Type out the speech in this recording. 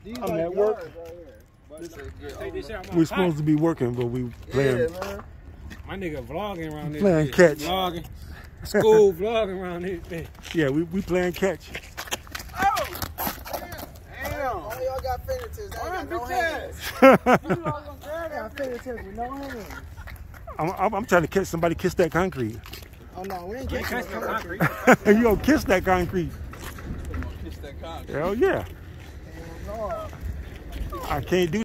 I'm at work. We're supposed to be working, but we playing. Yeah, my nigga vlogging around this. Playing catch. Vlogging. School vlogging around this. Yeah, we playing catch. Oh! Damn! All y'all got fingertips. I got no hands. Got fingertips with no hands. I'm trying to catch somebody kiss that concrete. Oh no, we ain't catching that concrete. You gonna kiss that concrete? Kiss that concrete. Hell yeah. Hell no. I can't do